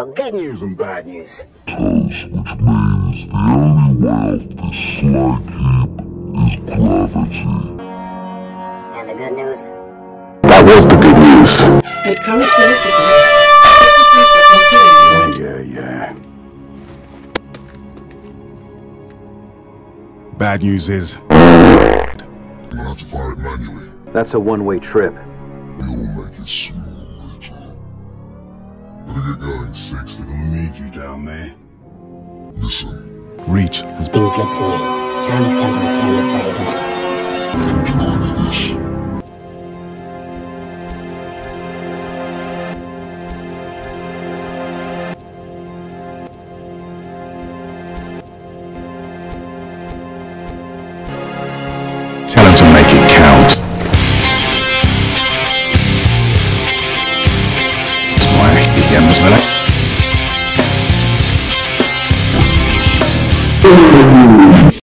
got good news and bad news. Which means the only way off this slag heap is gravity. And the good news? That was the good news. At current velocity, Yeah. Bad news is... I'm gonna have to fire it manually. That's a one-way trip. We'll make it smooth. Better get going, Six. They're gonna need you down there. Listen. Reach has Been good to me. Time has come to return the favor. Tell him to make it count. Why, digamos, ¿verdad?